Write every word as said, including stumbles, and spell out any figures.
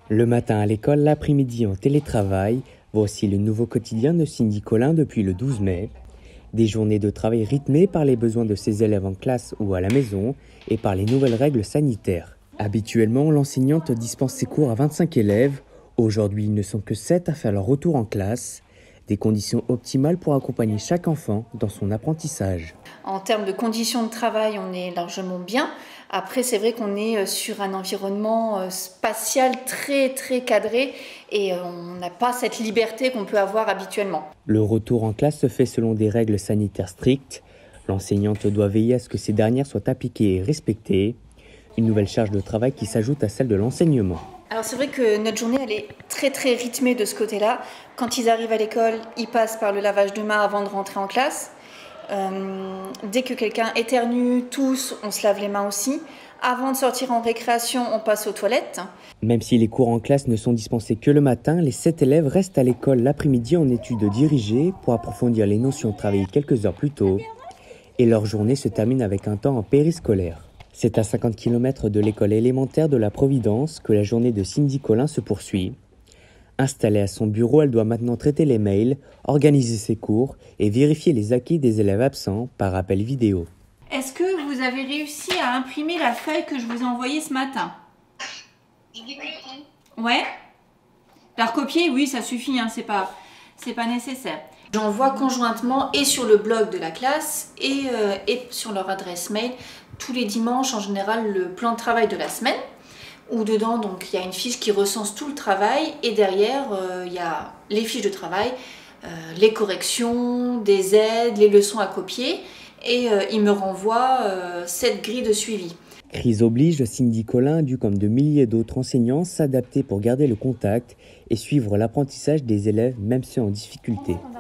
Le matin à l'école, l'après-midi en télétravail, voici le nouveau quotidien de Cindy Collin depuis le douze mai. Des journées de travail rythmées par les besoins de ses élèves en classe ou à la maison et par les nouvelles règles sanitaires. Habituellement, l'enseignante dispense ses cours à vingt-cinq élèves. Aujourd'hui, ils ne sont que sept à faire leur retour en classe. Des conditions optimales pour accompagner chaque enfant dans son apprentissage. En termes de conditions de travail, on est largement bien. Après, c'est vrai qu'on est sur un environnement spatial très très cadré et on n'a pas cette liberté qu'on peut avoir habituellement. Le retour en classe se fait selon des règles sanitaires strictes. L'enseignante doit veiller à ce que ces dernières soient appliquées et respectées. Une nouvelle charge de travail qui s'ajoute à celle de l'enseignement. Alors c'est vrai que notre journée elle est très très rythmée de ce côté-là. Quand ils arrivent à l'école, ils passent par le lavage de mains avant de rentrer en classe. Euh, dès que quelqu'un éternue, tousse, on se lave les mains aussi. Avant de sortir en récréation, on passe aux toilettes. Même si les cours en classe ne sont dispensés que le matin, les sept élèves restent à l'école l'après-midi en études dirigées pour approfondir les notions travaillées quelques heures plus tôt. Et leur journée se termine avec un temps en périscolaire. C'est à cinquante kilomètres de l'école élémentaire de la Providence que la journée de Cindy Collin se poursuit. Installée à son bureau, elle doit maintenant traiter les mails, organiser ses cours et vérifier les acquis des élèves absents par appel vidéo. Est-ce que vous avez réussi à imprimer la feuille que je vous ai envoyée ce matin? Ouais. La recopier, oui, ça suffit, hein, c'est pas, c'est pas nécessaire. J'envoie conjointement et sur le blog de la classe et, euh, et sur leur adresse mail tous les dimanches en général le plan de travail de la semaine où dedans donc il y a une fiche qui recense tout le travail et derrière euh, il y a les fiches de travail, euh, les corrections, des aides, les leçons à copier et euh, il me renvoie euh, cette grille de suivi. Crise oblige, Cindy Collin a dû, comme de milliers d'autres enseignants, s'adapter pour garder le contact et suivre l'apprentissage des élèves, même ceux en difficulté.